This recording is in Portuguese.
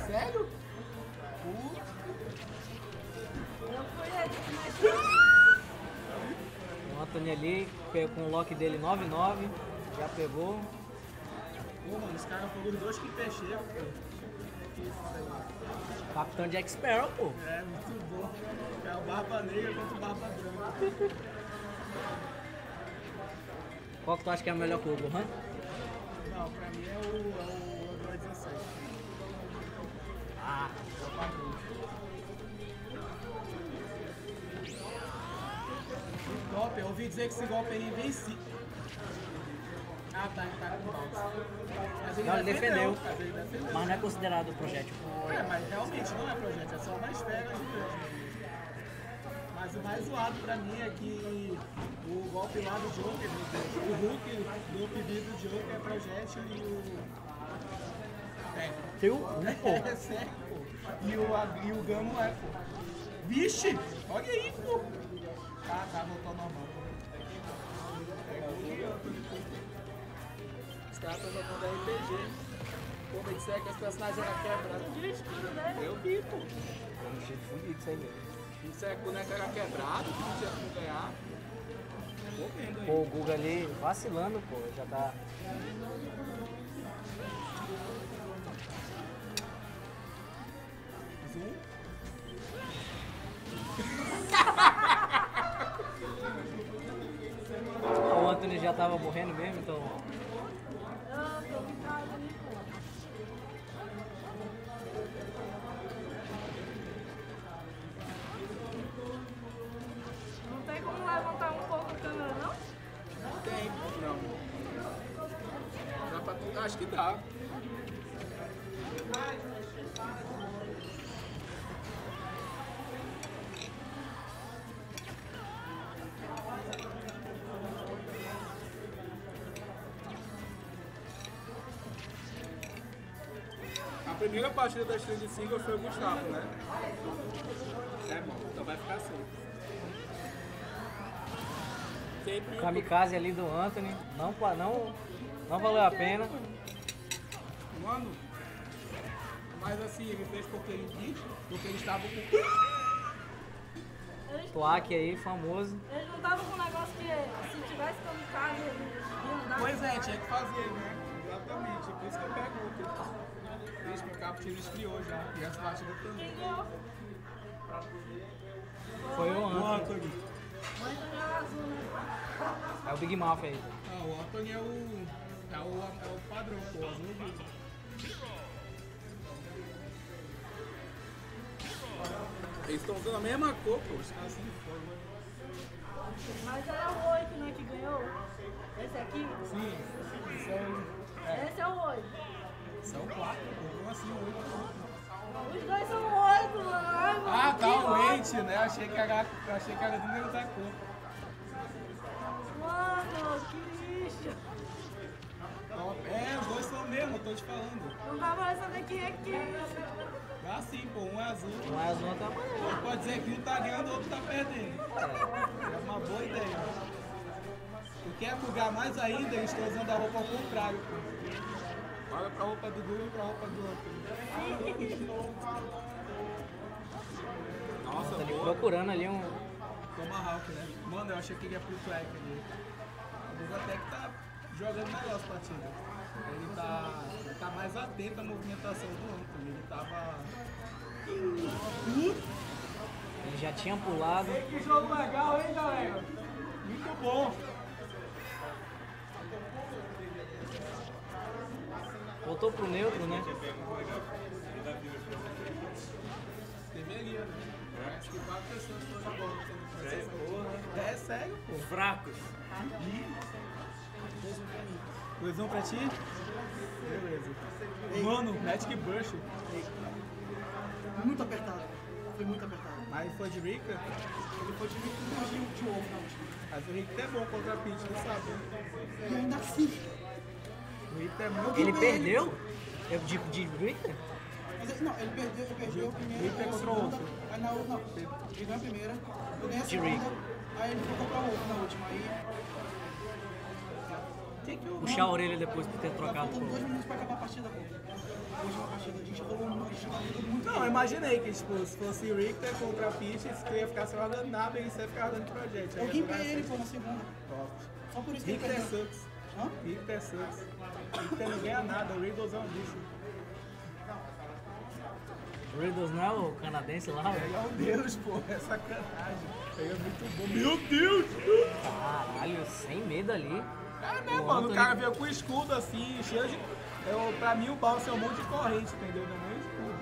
Sério? Eu fui ali, mas... O Anthony ali, com o lock dele 9-9, já pegou. Pô, mano, os caras foram dois que peixeiros, pô. Que isso aí. Capitão Jack Sparrow, pô. É, muito bom. É o Barba Negra contra o Barba Branca. Qual que tu acha que é a melhor cor, Gohan? Não, pra mim é o Android 16. Ah, É o padrão. Golpe, eu ouvi dizer que esse golpe aí é invencível. Ah, tá, ele tá com bounce. Mas ele não, ele defendeu, mas ele defendeu. mas não é considerado projétil. É, mas realmente não é projétil, é só uma esfera gigante. Mas o mais zoado pra mim é que o golpe lá do Joker, o Hulk, o golpe do Joker é projétil e o... É. Teu? Pô. É sério, pô. E o Gamo é, pô. Vixe! Olha aí, pô! Tá, voltou normal. Os caras estão jogando RPG. Pô, me disseram que os personagens eram quebrados. Eu vi, pô. Um jeito fudido isso aí mesmo. Isso é que o boneco era quebrado, que não tinha como ganhar. Tô vendo aí. Pô, o Guga ali vacilando, pô, já tá. Zoom. O Anthony já tava morrendo mesmo, então. Eu tô em casa ali, pô. Não tem como levantar um pouco a câmera, não? Tem, não. Dá pra... Acho que dá. A primeira partida da Street Single foi o Gustavo, né? É bom, então vai ficar assim. Sempre O kamikaze ali do Anthony não valeu a pena. Mano, mas assim, ele fez porque ele quis, porque ele estava com... Tuaque aí, famoso. Eles não estavam com um negócio que se tivesse kamikaze, eles iam dar. Pois é, tinha que fazer, né? Exatamente, por isso que eu pego o Deixa que o Capitão esfriou já, e as partidas também. Quem ganhou? Foi o O Anthony. Anthony. Mas ganhou azul, né? É o Big Mouth aí. Ah, o Anthony é o padrão, pô, azul e branco. Eles estão usando a mesma cor, pô, os caras assim foram. Mas era o 8, né, que ganhou? Esse aqui? Sim, Esse é o 8. são 4, pô, como assim, 8? Os dois são 8, mano. Ai, mano, Ah, que tá, o ódio. 8, né? Achei que era do mesmo da cor. Mano, que lixo. É, os dois são mesmo, eu tô te falando. Não dá pra saber quem é quem. Ah, sim, pô, um é azul. Um é azul, outro é amarelo. Pode dizer que um tá ganhando, o outro tá perdendo. É uma boa ideia. Tu quer bugar mais ainda, eles estão usando a roupa ao contrário, pô. Olha pra roupa do Google e pra roupa do outro. Nossa, Tá ali boa. procurando ali um. Tomahawk, né? Mano, eu achei que ele ia pro track ali. O Google até que tá jogando negócio pra time. Ele tá mais atento à movimentação do Anthony. Ele tava... Ele já tinha pulado. Que jogo legal, hein, galera? Muito bom. Voltou pro neutro, né? Deveria, né? Acho que 4 pessoas estão jogando. É sério, pô. Fracos. 2-1 pra ti? Beleza. Mano, Magic Burst. Muito apertado. Foi muito apertado. Mas foi de Rika? Ele foi de mim com um de ovo na última. Mas o Rika é bom contra a Peach, não sabe? E ainda assim. O Rika é muito Ele bom. perdeu? É de Rita? Mas, não, ele perdeu a primeira. Ele pegou a contra o segunda, outro. Aí na outra, não. Ele ganhou a primeira. Eu ganhei a De segunda. Rick. Aí ele foi comprar o outro na última. Aí. Puxar a orelha depois por ter Tá trocado. faltando 2 minutos pra acabar a partida, pô. A última partida. A gente rolou muito. Não, eu imaginei que tipo, se fosse Richter contra Peaches, você ia ficar só jogando nada e você ia ficar dando project. Eu gimpei ele, pô, na segunda. Top. Só por isso que ele Richter perdeu. sucks. Hã? Richter sucks. Richter não ganha nada, o Riddles é um bicho. O Riddles não é o canadense lá, Ele velho? é um deus, pô, é sacanagem. Ele é muito bom. Meu Deus! Caralho, sem medo ali. É, né, O mano? O Anthony- cara veio com escudo assim, cheio de. Pra mim o Balsa é um monte de corrente, entendeu? Não é nem escudo.